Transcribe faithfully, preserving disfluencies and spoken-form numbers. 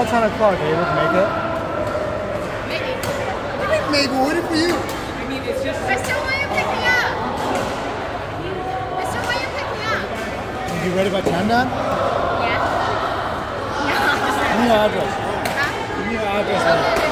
about ten o'clock. Are you able to make it? Maybe. I think maybe we'll wait for you. I mean, it's just. I still want you to pick me up. I still want you to pick me up. Are you ready by ten then? Yeah. Give me your address. Huh? Give me your address.